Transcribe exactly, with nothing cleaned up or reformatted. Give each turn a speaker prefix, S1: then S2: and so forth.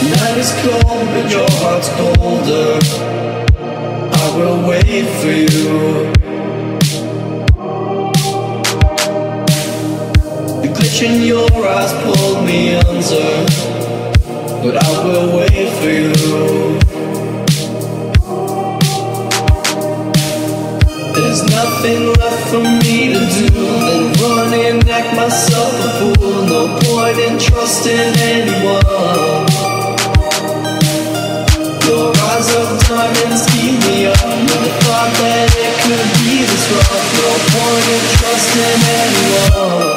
S1: Night is cold, but your heart's colder. I will wait for you. The glitch in your eyes pulled me under, but I will wait for you. There's nothing left for me to do than run and act myself a fool. No point in trusting anyone. Your eyes of diamonds keep me up with the thought that it could be this rough. No point in trusting anyone.